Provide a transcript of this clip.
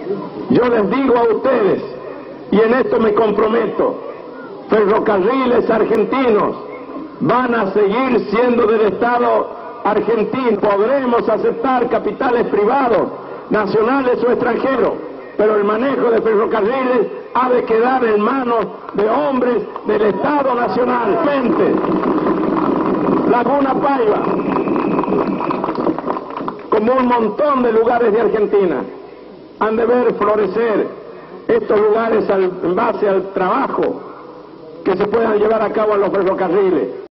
Yo les digo a ustedes, y en esto me comprometo, Ferrocarriles Argentinos van a seguir siendo del Estado argentino. Podremos aceptar capitales privados, nacionales o extranjeros, pero el manejo de ferrocarriles ha de quedar en manos de hombres del Estado Nacional. Laguna Paiva, como un montón de lugares de Argentina, han de ver florecer estos lugares en base al trabajo que se puedan llevar a cabo en los ferrocarriles.